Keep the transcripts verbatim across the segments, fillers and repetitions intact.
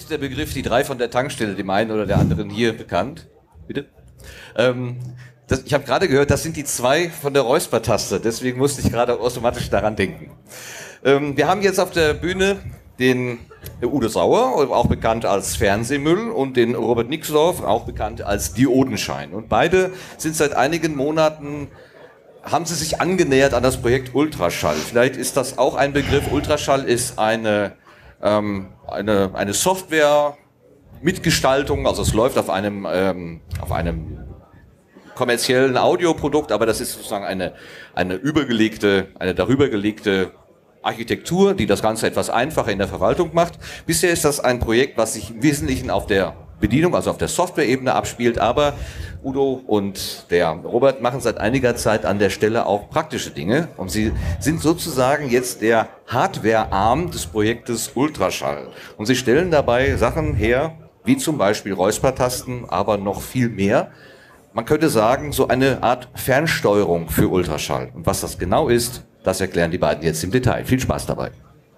ist der Begriff die drei von der Tankstelle dem einen oder der anderen hier bekannt? Bitte? Ähm, das, ich habe gerade gehört, das sind die zwei von der Räuspertaste, deswegen musste ich gerade automatisch daran denken. Ähm, wir haben jetzt auf der Bühne den Udo Sauer, auch bekannt als Fernsehmüll, und den Robert Nixdorf, auch bekannt als Diodenschein. Und beide sind seit einigen Monaten, haben sie sich angenähert an das Projekt Ultraschall. Vielleicht ist das auch ein Begriff. Ultraschall ist eine, ähm, eine, eine Software-Mitgestaltung, also es läuft auf einem, ähm, auf einem kommerziellen Audioprodukt, aber das ist sozusagen eine, eine übergelegte, eine darüber gelegte Architektur, die das Ganze etwas einfacher in der Verwaltung macht. Bisher ist das ein Projekt, was sich im Wesentlichen auf der Bedienung, also auf der Software-Ebene abspielt, aber Udo und der Robert machen seit einiger Zeit an der Stelle auch praktische Dinge und sie sind sozusagen jetzt der Hardware-Arm des Projektes Ultraschall und sie stellen dabei Sachen her, wie zum Beispiel Räuspertasten, aber noch viel mehr. Man könnte sagen, so eine Art Fernsteuerung für Ultraschall. Und was das genau ist, das erklären die beiden jetzt im Detail. Viel Spaß dabei.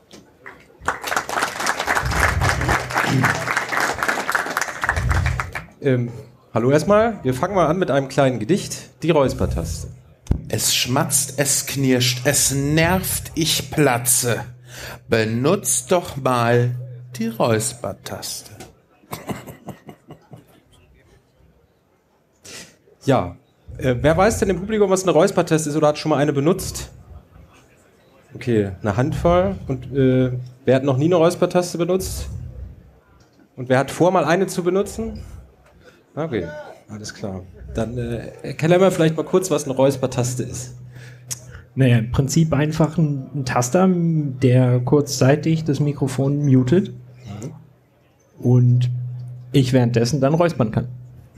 Ähm, hallo erstmal. Wir fangen mal an mit einem kleinen Gedicht. Die Räuspertaste. Es schmatzt, es knirscht, es nervt, ich platze. Benutzt doch mal die Räuspertaste. Ja. Äh, wer weiß denn im Publikum, was eine Räuspertaste ist oder hat schon mal eine benutzt? Okay, eine Handvoll. Und äh, wer hat noch nie eine Räuspertaste benutzt? Und wer hat vor, mal eine zu benutzen? Okay, alles klar. Dann äh, erklären wir vielleicht mal kurz, was eine Räuspertaste ist. Naja, im Prinzip einfach ein, ein Taster, der kurzzeitig das Mikrofon mutet mhm. und ich währenddessen dann räuspern kann.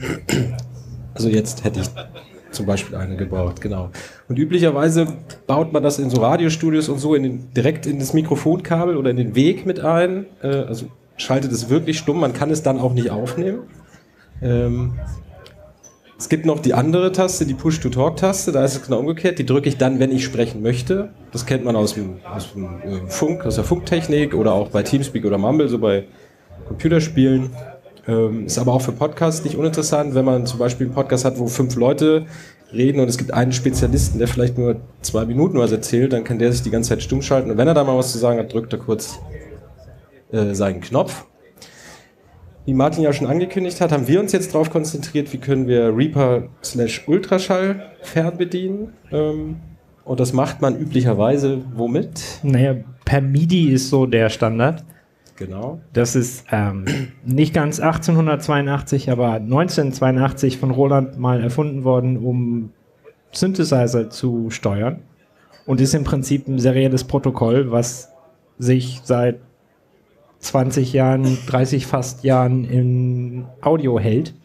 Also jetzt hätte ich zum Beispiel eine gebraucht, genau. Und üblicherweise baut man das in so Radiostudios und so in den, direkt in das Mikrofonkabel oder in den Weg mit ein. Äh, also schaltet es wirklich stumm, man kann es dann auch nicht aufnehmen. Ähm, es gibt noch die andere Taste, die Push-to-Talk-Taste, da ist es genau umgekehrt. Die drücke ich dann, wenn ich sprechen möchte. Das kennt man aus dem, aus dem äh, Funk, aus der Funktechnik oder auch bei Teamspeak oder Mumble, so bei Computerspielen. Ähm, ist aber auch für Podcasts nicht uninteressant, wenn man zum Beispiel einen Podcast hat, wo fünf Leute reden und es gibt einen Spezialisten, der vielleicht nur zwei Minuten was erzählt, dann kann der sich die ganze Zeit stumm schalten und wenn er da mal was zu sagen hat, drückt er kurz äh, seinen Knopf. Wie Martin ja schon angekündigt hat, haben wir uns jetzt darauf konzentriert, wie können wir Reaper slash Ultraschall fernbedienen. Ähm, und das macht man üblicherweise womit? Naja, per MIDI ist so der Standard. Genau. Das ist ähm, nicht ganz achtzehnhundertzweiundachtzig, aber neunzehnhundertzweiundachtzig von Roland mal erfunden worden, um Synthesizer zu steuern. Und ist im Prinzip ein serielles Protokoll, was sich seit zwanzig Jahren, dreißig fast Jahren in Audio hält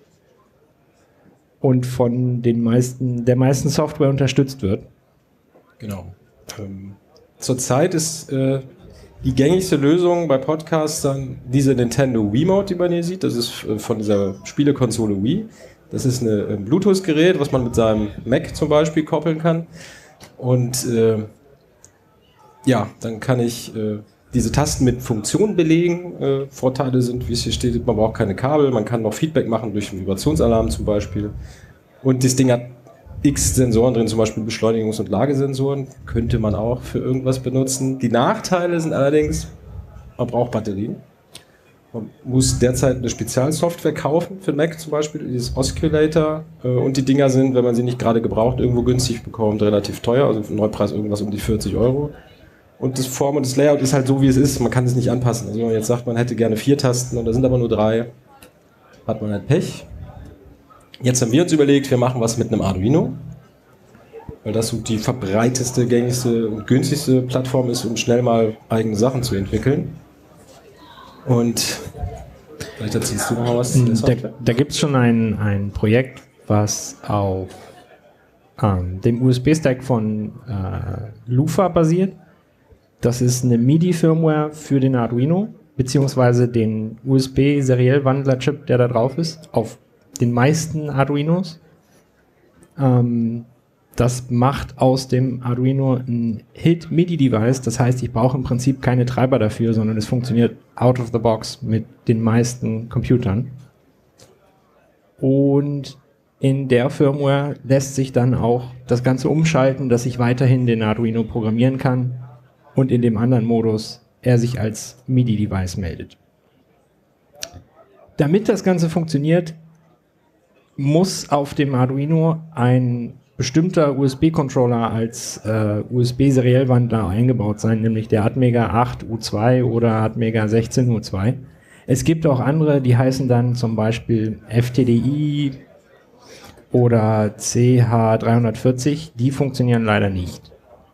und von den meisten, der meisten Software unterstützt wird. Genau. Ähm, zurzeit ist äh, die gängigste Lösung bei Podcastern diese Nintendo Wiimote, die man hier sieht. Das ist äh, von dieser Spielekonsole Wii. Das ist ein äh, Bluetooth-Gerät, was man mit seinem Mac zum Beispiel koppeln kann. Und äh, ja, dann kann ich äh, diese Tasten mit Funktionen belegen. Äh, Vorteile sind, wie es hier steht, man braucht keine Kabel, man kann noch Feedback machen durch einen Vibrationsalarm zum Beispiel. Und das Ding hat x Sensoren drin, zum Beispiel Beschleunigungs- und Lagesensoren, könnte man auch für irgendwas benutzen. Die Nachteile sind allerdings, man braucht Batterien. Man muss derzeit eine Spezialsoftware kaufen für Mac zum Beispiel, dieses Oscillator. Äh, und die Dinger sind, wenn man sie nicht gerade gebraucht irgendwo günstig bekommt, relativ teuer, also für Neupreis irgendwas um die vierzig Euro. Und das Form und das Layout ist halt so, wie es ist. Man kann es nicht anpassen. Also wenn man jetzt sagt, man hätte gerne vier Tasten und da sind aber nur drei, hat man halt Pech. Jetzt haben wir uns überlegt, wir machen was mit einem Arduino, weil das so die verbreiteste, gängigste und günstigste Plattform ist, um schnell mal eigene Sachen zu entwickeln. Und vielleicht erzählst du noch mal was zu der Software. Da, da gibt es schon ein, ein Projekt, was auf ähm, dem U S B-Stack von äh, Lufa basiert. Das ist eine MIDI-Firmware für den Arduino, beziehungsweise den U S B-Seriellwandler-Chip, der da drauf ist, auf den meisten Arduinos. Ähm, das macht aus dem Arduino ein Hit-MIDI-Device. Das heißt, ich brauche im Prinzip keine Treiber dafür, sondern es funktioniert out of the box mit den meisten Computern. Und in der Firmware lässt sich dann auch das Ganze umschalten, dass ich weiterhin den Arduino programmieren kann und in dem anderen Modus er sich als MIDI-Device meldet. Damit das Ganze funktioniert, muss auf dem Arduino ein bestimmter U S B-Controller als äh, U S B-Seriellwandler eingebaut sein, nämlich der Atmega acht U zwei oder Atmega sechzehn U zwei. Es gibt auch andere, die heißen dann zum Beispiel F T D I oder C H dreihundertvierzig, die funktionieren leider nicht.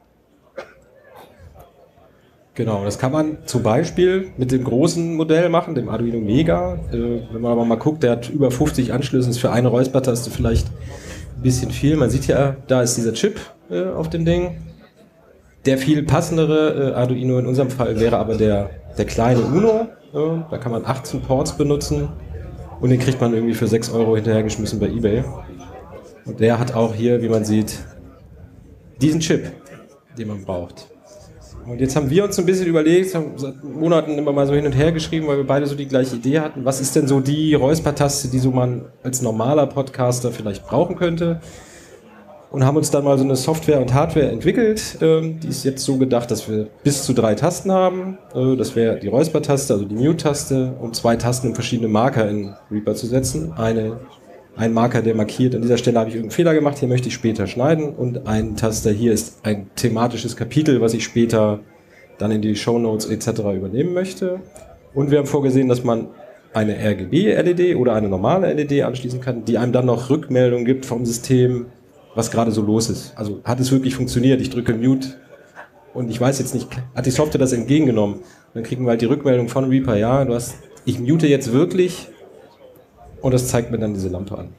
Genau, das kann man zum Beispiel mit dem großen Modell machen, dem Arduino Mega. Äh, wenn man aber mal guckt, der hat über fünfzig Anschlüsse, ist für eine Räuspertaste vielleicht ein bisschen viel. Man sieht ja, da ist dieser Chip äh, auf dem Ding. Der viel passendere äh, Arduino in unserem Fall wäre aber der, der kleine Uno. Äh, da kann man achtzehn Ports benutzen und den kriegt man irgendwie für sechs Euro hinterhergeschmissen bei eBay. Und der hat auch hier, wie man sieht, diesen Chip, den man braucht. Und jetzt haben wir uns ein bisschen überlegt, haben seit Monaten immer mal so hin und her geschrieben, weil wir beide so die gleiche Idee hatten. Was ist denn so die Räuspertaste, die so man als normaler Podcaster vielleicht brauchen könnte? Und haben uns dann mal so eine Software und Hardware entwickelt. Ähm, die ist jetzt so gedacht, dass wir bis zu drei Tasten haben. Äh, das wäre die Räuspertaste, also die Mute-Taste und zwei Tasten, um verschiedene Marker in Reaper zu setzen. Eine Ein Marker, der markiert, an dieser Stelle habe ich irgendeinen Fehler gemacht, hier möchte ich später schneiden, und ein Taster hier ist ein thematisches Kapitel, was ich später dann in die Shownotes et cetera übernehmen möchte. Und wir haben vorgesehen, dass man eine R G B-L E D oder eine normale L E D anschließen kann, die einem dann noch Rückmeldung gibt vom System, was gerade so los ist. Also hat es wirklich funktioniert, ich drücke Mute und ich weiß jetzt nicht, hat die Software das entgegengenommen? Dann kriegen wir halt die Rückmeldung von Reaper, ja, du hast, ich mute jetzt wirklich. Und das zeigt mir dann diese Lampe an.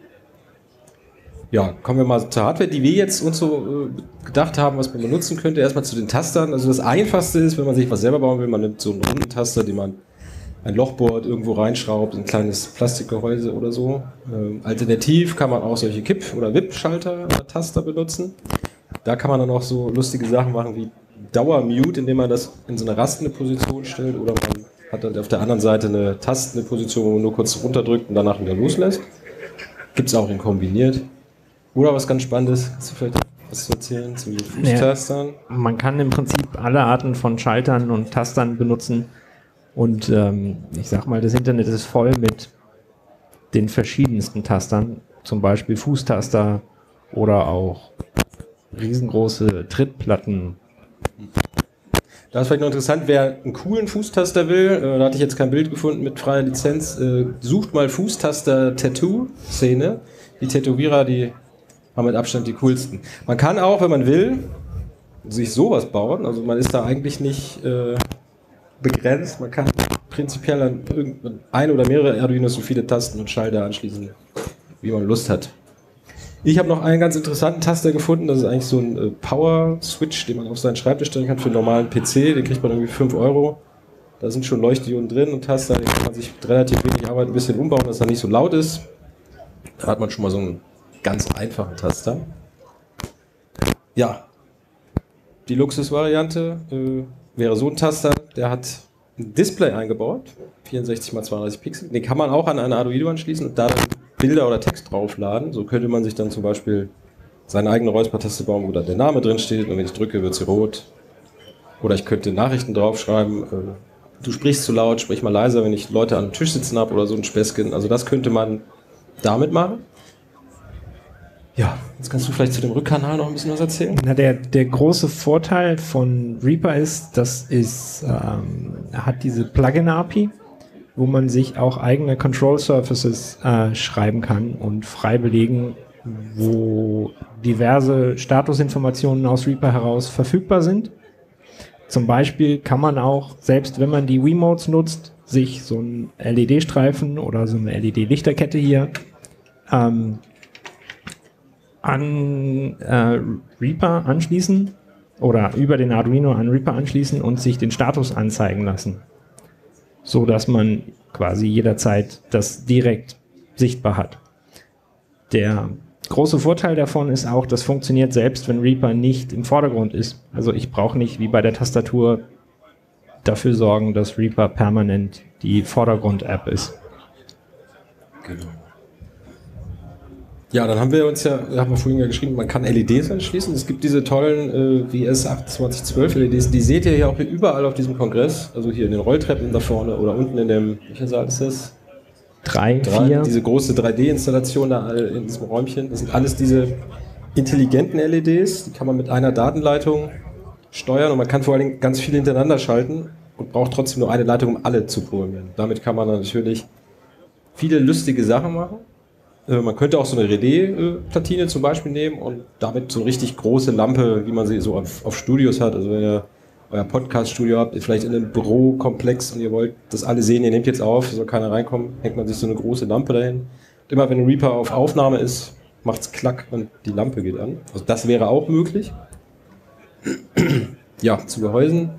Ja, kommen wir mal zur Hardware, die wir jetzt uns so äh, gedacht haben, was man benutzen könnte. Erstmal zu den Tastern. Also das Einfachste ist, wenn man sich was selber bauen will, man nimmt so einen runden Taster, den man ein Loch bohrt, irgendwo reinschraubt, ein kleines Plastikgehäuse oder so. Ähm, alternativ kann man auch solche Kipp- oder Wipp-Schalter-Taster benutzen. Da kann man dann auch so lustige Sachen machen wie Dauer-Mute, indem man das in so eine rastende Position stellt, oder man hat dann auf der anderen Seite eine tastende Position, wo man nur kurz runterdrückt und danach wieder loslässt. Gibt es auch in kombiniert. Oder was ganz Spannendes, kannst du vielleicht was zu erzählen zu den Fußtastern? Ja, man kann im Prinzip alle Arten von Schaltern und Tastern benutzen. Und ähm, ich sag mal, das Internet ist voll mit den verschiedensten Tastern. Zum Beispiel Fußtaster oder auch riesengroße Trittplatten. Da ist vielleicht noch interessant, wer einen coolen Fußtaster will, äh, da hatte ich jetzt kein Bild gefunden mit freier Lizenz, äh, sucht mal Fußtaster-Tattoo-Szene. Die Tätowierer, die haben mit Abstand die coolsten. Man kann auch, wenn man will, sich sowas bauen. Also man ist da eigentlich nicht äh, begrenzt. Man kann prinzipiell an ein oder mehrere Arduinos so viele Tasten und Schalter anschließen, wie man Lust hat. Ich habe noch einen ganz interessanten Taster gefunden, das ist eigentlich so ein äh, Power-Switch, den man auf seinen Schreibtisch stellen kann für einen normalen P C, den kriegt man irgendwie fünf Euro. Da sind schon Leuchtdioden drin und Taster, den kann man sich mit relativ wenig Arbeit ein bisschen umbauen, dass er nicht so laut ist. Da hat man schon mal so einen ganz einfachen Taster. Ja, die Luxusvariante äh, wäre so ein Taster, der hat ein Display eingebaut, vierundsechzig mal zweiunddreißig Pixel, den kann man auch an eine Arduino anschließen und da dann Bilder oder Text draufladen. So könnte man sich dann zum Beispiel seine eigene Räuspertaste bauen, wo da der Name drin steht und wenn ich drücke, wird sie rot. Oder ich könnte Nachrichten draufschreiben, äh, du sprichst zu laut, sprich mal leiser, wenn ich Leute an dem Tisch sitzen habe oder so ein Späßchen. Also das könnte man damit machen. Ja, jetzt kannst du vielleicht zu dem Rückkanal noch ein bisschen was erzählen. Na, der, der große Vorteil von Reaper ist, dass es ähm, hat diese Plugin-A P I, wo man sich auch eigene Control Surfaces äh, schreiben kann und frei belegen, wo diverse Statusinformationen aus Reaper heraus verfügbar sind. Zum Beispiel kann man auch, selbst wenn man die Wiimotes nutzt, sich so einen L E D-Streifen oder so eine L E D-Lichterkette hier ähm, an äh, Reaper anschließen oder über den Arduino an Reaper anschließen und sich den Status anzeigen lassen, so dass man quasi jederzeit das direkt sichtbar hat. Der große Vorteil davon ist auch, das funktioniert selbst, wenn Reaper nicht im Vordergrund ist. Also ich brauche nicht wie bei der Tastatur dafür sorgen, dass Reaper permanent die Vordergrund-App ist. Genau. Ja, dann haben wir uns ja, haben wir vorhin ja geschrieben, man kann L E Ds anschließen. Es gibt diese tollen äh, W S achtundzwanzig zwölf L E Ds, die seht ihr hier auch überall auf diesem Kongress. Also hier in den Rolltreppen da vorne oder unten in dem, welcher Saal ist das? Drei, Drei, vier. diese große drei D-Installation da in diesem Räumchen. Das sind alles diese intelligenten L E Ds, die kann man mit einer Datenleitung steuern und man kann vor allen Dingen ganz viele hintereinander schalten und braucht trotzdem nur eine Leitung, um alle zu programmieren. Damit kann man dann natürlich viele lustige Sachen machen. Äh, man könnte auch so eine R E D-Platine zum Beispiel nehmen und damit so eine richtig große Lampe, wie man sie so auf, auf Studios hat. Also wenn ihr euer Podcast-Studio habt, vielleicht in einem Bürokomplex und ihr wollt das alle sehen, ihr nehmt jetzt auf, soll keiner reinkommen, hängt man sich so eine große Lampe dahin. Und immer wenn ein Reaper auf Aufnahme ist, macht's klack und die Lampe geht an. Also das wäre auch möglich. Ja, zu Gehäusen.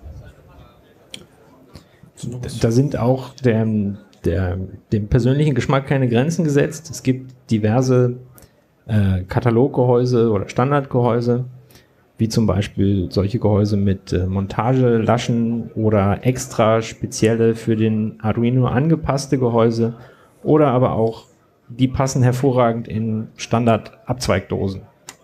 Da sind auch dem, der, dem persönlichen Geschmack keine Grenzen gesetzt. Es gibt diverse äh, Kataloggehäuse oder Standardgehäuse, wie zum Beispiel solche Gehäuse mit äh, Montagelaschen oder extra spezielle für den Arduino angepasste Gehäuse oder aber auch, die passen hervorragend in Standard-Abzweigdosen,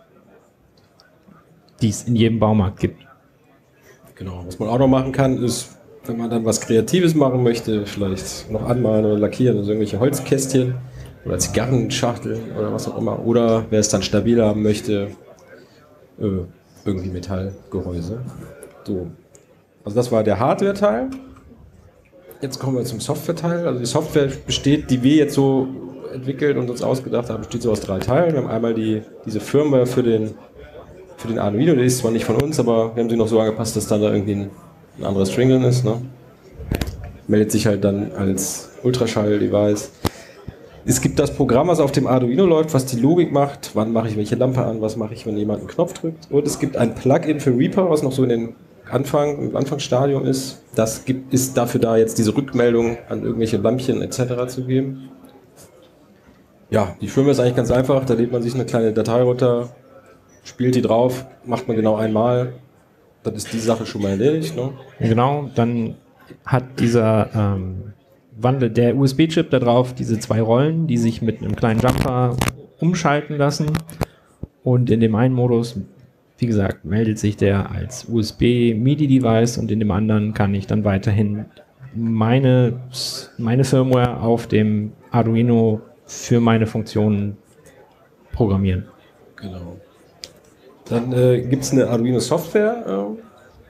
die es in jedem Baumarkt gibt. Genau, was man auch noch machen kann, ist, wenn man dann was Kreatives machen möchte, vielleicht noch anmalen oder lackieren, also irgendwelche Holzkästchen oder Zigarrenschachteln oder was auch immer. Oder wer es dann stabiler haben möchte, äh, irgendwie Metallgehäuse. So. Also das war der Hardware-Teil. Jetzt kommen wir zum Software-Teil. Also die Software besteht, die wir jetzt so entwickelt und uns ausgedacht haben, besteht so aus drei Teilen. Wir haben einmal die, diese Firmware für den, für den Arduino, die ist zwar nicht von uns, aber wir haben sie noch so angepasst, dass dann da irgendwie ein, ein anderer String drin ist. Ne? Meldet sich halt dann als Ultraschall-Device. Es gibt das Programm, was auf dem Arduino läuft, was die Logik macht. Wann mache ich welche Lampe an, was mache ich, wenn jemand einen Knopf drückt. Und es gibt ein Plugin für Reaper, was noch so in den Anfang, im Anfangsstadium ist. Das gibt, ist dafür da, jetzt diese Rückmeldung an irgendwelche Lampchen et cetera zu geben. Ja, die Firmware ist eigentlich ganz einfach. Da lädt man sich eine kleine Datei runter, spielt die drauf, macht man genau einmal. Dann ist die Sache schon mal erledigt. Ne? Genau, dann hat dieser ähm, Wandel, der U S B-Chip da drauf, diese zwei Rollen, die sich mit einem kleinen Jumper umschalten lassen. Und in dem einen Modus, wie gesagt, meldet sich der als U S B-MIDI-Device und in dem anderen kann ich dann weiterhin meine, meine Firmware auf dem Arduino für meine Funktionen programmieren. Genau. Dann äh, gibt es eine Arduino-Software. Äh,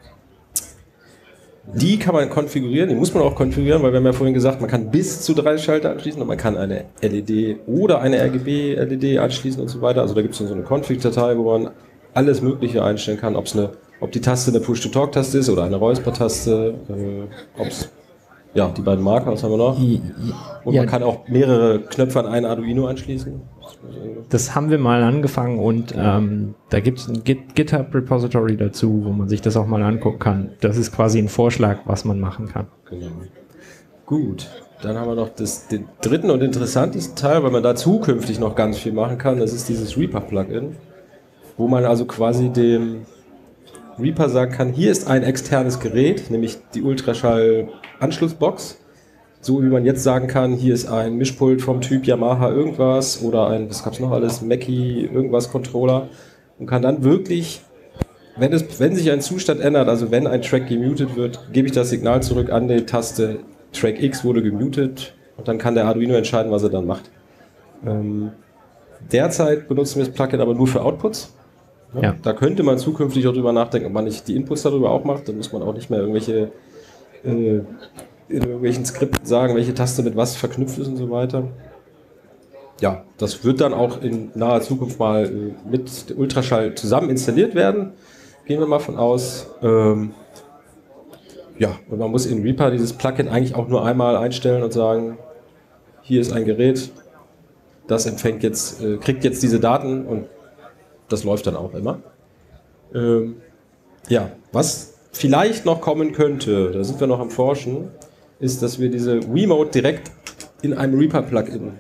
die kann man konfigurieren, die muss man auch konfigurieren, weil wir haben ja vorhin gesagt, man kann bis zu drei Schalter anschließen und man kann eine L E D oder eine R G B-L E D anschließen und so weiter. Also da gibt es so eine Config-Datei, wo man alles Mögliche einstellen kann, ob's eine, ob die Taste eine Push-to-Talk-Taste ist oder eine Räusper-Taste, äh, ob es, ja, die beiden Marker, was haben wir noch? Und ja, man kann auch mehrere Knöpfe an ein Arduino anschließen. Das haben wir mal angefangen und ähm, da gibt es ein Git, GitHub-Repository dazu, wo man sich das auch mal angucken kann. Das ist quasi ein Vorschlag, was man machen kann. Genau. Gut, dann haben wir noch das, den dritten und interessantesten Teil, weil man da zukünftig noch ganz viel machen kann. Das ist dieses Reaper-Plugin, wo man also quasi dem Reaper sagen kann, hier ist ein externes Gerät, nämlich die Ultraschall-Anschlussbox. So wie man jetzt sagen kann, hier ist ein Mischpult vom Typ Yamaha irgendwas oder ein, was gab's noch alles, Mackie irgendwas Controller und kann dann wirklich, wenn es, wenn sich ein Zustand ändert, also wenn ein Track gemutet wird, gebe ich das Signal zurück an die Taste Track X wurde gemutet und dann kann der Arduino entscheiden, was er dann macht. Ähm, derzeit benutzen wir das Plugin aber nur für Outputs. Ja, Ja. Da könnte man zukünftig auch drüber nachdenken, ob man nicht die Inputs darüber auch macht, dann muss man auch nicht mehr irgendwelche äh, in irgendwelchen Skripten sagen, welche Taste mit was verknüpft ist und so weiter. Ja, das wird dann auch in naher Zukunft mal äh, mit Ultraschall zusammen installiert werden. Gehen wir mal von aus. Ähm, ja, und man muss in Reaper dieses Plugin eigentlich auch nur einmal einstellen und sagen, hier ist ein Gerät, das empfängt jetzt, äh, kriegt jetzt diese Daten und das läuft dann auch immer. Ähm, ja, was vielleicht noch kommen könnte, da sind wir noch am Forschen, ist, dass wir diese Wiimote direkt in einem Reaper-Plugin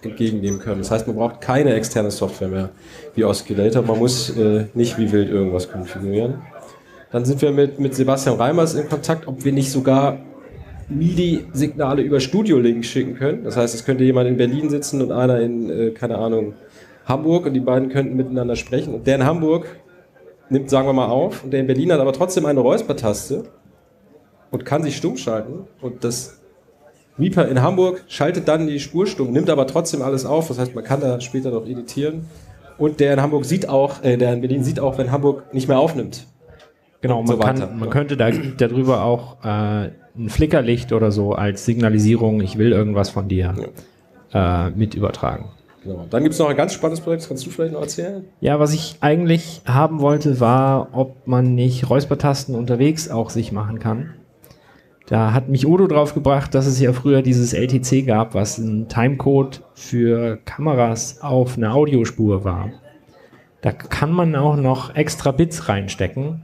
entgegennehmen können. Das heißt, man braucht keine externe Software mehr wie Oscillator. Man muss äh, nicht wie wild irgendwas konfigurieren. Dann sind wir mit, mit Sebastian Reimers in Kontakt, ob wir nicht sogar MIDI-Signale über Studio-Link schicken können. Das heißt, es könnte jemand in Berlin sitzen und einer in, äh, keine Ahnung, Hamburg und die beiden könnten miteinander sprechen. Und der in Hamburg nimmt, sagen wir mal, auf und der in Berlin hat aber trotzdem eine Räuspertaste und kann sich stumm schalten und das Reaper in Hamburg schaltet dann die Spur stumm, nimmt aber trotzdem alles auf, das heißt, man kann da später noch editieren und der in Hamburg sieht auch, äh, der in Berlin sieht auch, wenn Hamburg nicht mehr aufnimmt. Genau, man, so kann, man könnte da darüber auch äh, ein Flickerlicht oder so als Signalisierung, ich will irgendwas von dir, ja. äh, mit übertragen. Genau. Dann gibt es noch ein ganz spannendes Projekt, das kannst du vielleicht noch erzählen? Ja, was ich eigentlich haben wollte, war, ob man nicht Räuspertasten unterwegs auch sich machen kann. Da hat mich Udo drauf gebracht, dass es ja früher dieses L T C gab, was ein Timecode für Kameras auf eine Audiospur war. Da kann man auch noch extra Bits reinstecken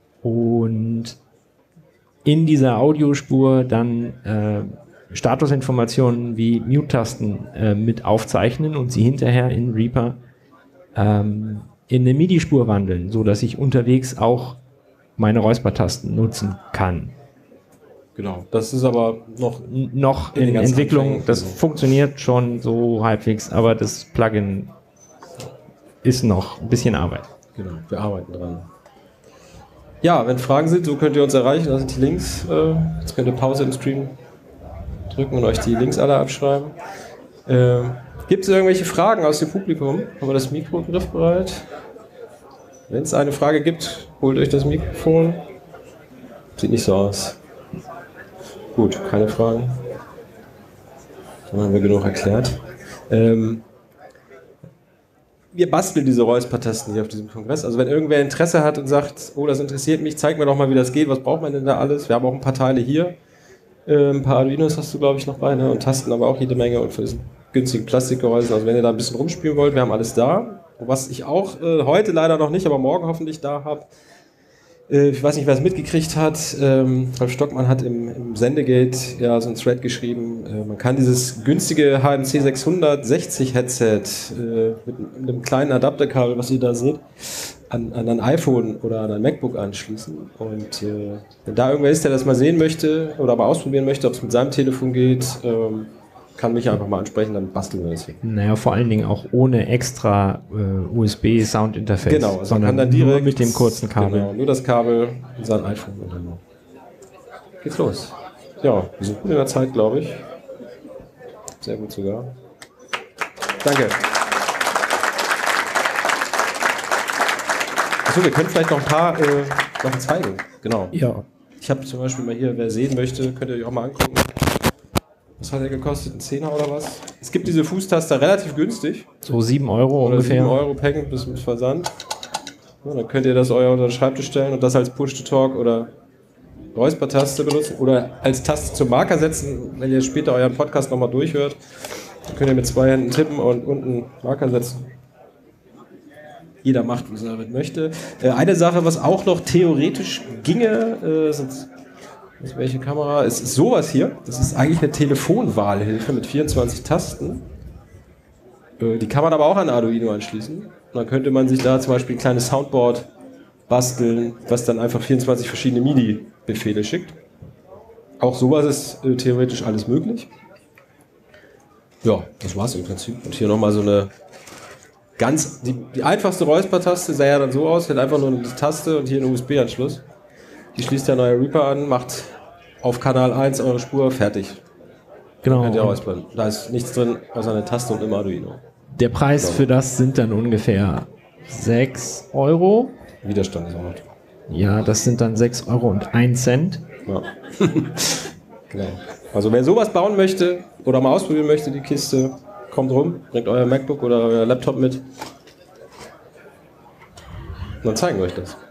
und in dieser Audiospur dann äh, Statusinformationen wie Mute-Tasten äh, mit aufzeichnen und sie hinterher in Reaper ähm, in eine MIDI-Spur wandeln, so dass ich unterwegs auch meine Räuspertasten nutzen kann. Genau, das ist aber noch, N- noch in, in Entwicklung. Das so. funktioniert schon so halbwegs, aber das Plugin ist noch ein bisschen Arbeit. Genau, wir arbeiten dran. Ja, wenn Fragen sind, so könnt ihr uns erreichen. Da sind die Links. Äh, jetzt könnt ihr Pause im Stream drücken und euch die Links alle abschreiben. Äh, Gibt es irgendwelche Fragen aus dem Publikum? Haben wir das Mikro griffbereit? Wenn es eine Frage gibt, holt euch das Mikrofon. Sieht nicht so aus. Gut, keine Fragen. Dann haben wir genug erklärt. Ähm, wir basteln diese Räuspertasten hier auf diesem Kongress. Also wenn irgendwer Interesse hat und sagt, oh, das interessiert mich, zeig mir doch mal, wie das geht, was braucht man denn da alles? Wir haben auch ein paar Teile hier. Äh, ein paar Arduinos hast du, glaube ich, noch bei, ne? Und Tasten aber auch jede Menge und für diesen günstigen Plastikgehäusen. Also wenn ihr da ein bisschen rumspielen wollt, wir haben alles da. Und was ich auch äh, heute leider noch nicht, aber morgen hoffentlich da habe, äh, ich weiß nicht, wer es mitgekriegt hat, ähm, Ralf Stockmann hat im, im Sendegate ja so ein Thread geschrieben, äh, man kann dieses günstige H M C sechshundertsechzig Headset äh, mit einem kleinen Adapterkabel, was ihr da seht, an, an ein iPhone oder an ein MacBook anschließen. Und äh, wenn da irgendwer ist, der das mal sehen möchte oder mal ausprobieren möchte, ob es mit seinem Telefon geht, ähm, kann mich einfach mal ansprechen, dann basteln wir das hier. Naja, vor allen Dingen auch ohne extra äh, U S B-Sound-Interface, Genau, also sondern man kann dann direkt nur mit dem kurzen Kabel. Genau, nur das Kabel und sein iPhone. Und dann geht's los. Ja, wir sind gut in der Zeit, glaube ich. Sehr gut sogar. Danke. Achso, wir können vielleicht noch ein paar äh, Sachen zeigen. Genau. Ja. Ich habe zum Beispiel mal hier, wer sehen möchte, könnt ihr euch auch mal angucken. Was hat der gekostet? Ein Zehner oder was? Es gibt diese Fußtaster relativ günstig. So sieben Euro Oder ungefähr. sieben Euro Packen bis mit Versand. Ja, dann könnt ihr das euer unter den Schreibtisch stellen und das als Push-to-Talk oder Räuspertaste benutzen oder als Taste zum Marker setzen, wenn ihr später euren Podcast nochmal durchhört. Dann könnt ihr mit zwei Händen tippen und unten Marker setzen. Jeder macht, was er damit möchte. Äh, eine Sache, was auch noch theoretisch ginge, äh, sind, welche Kamera, ist, ist sowas hier. Das ist eigentlich eine Telefonwahlhilfe mit vierundzwanzig Tasten. Äh, die kann man aber auch an Arduino anschließen. Und dann könnte man sich da zum Beispiel ein kleines Soundboard basteln, was dann einfach vierundzwanzig verschiedene MIDI-Befehle schickt. Auch sowas ist äh, theoretisch alles möglich. Ja, das war's im Prinzip. Und hier nochmal so eine ganz, die, die einfachste Räuspertaste sah ja dann so aus, hat einfach nur eine Taste und hier einen U S B-Anschluss. Die schließt der neue Reaper an, macht auf Kanal eins eure Spur, fertig. Genau. Könnt ihr räuspern. Da ist nichts drin, außer eine Taste und im Arduino. Der Preis Genau. für das sind dann ungefähr sechs Euro. Widerstand ist auch noch drin. Ja, das sind dann sechs Euro und ein Cent. Ja. Genau. Also wer sowas bauen möchte oder mal ausprobieren möchte, die Kiste, kommt rum, bringt euer MacBook oder euer Laptop mit. Und dann zeigen wir euch das.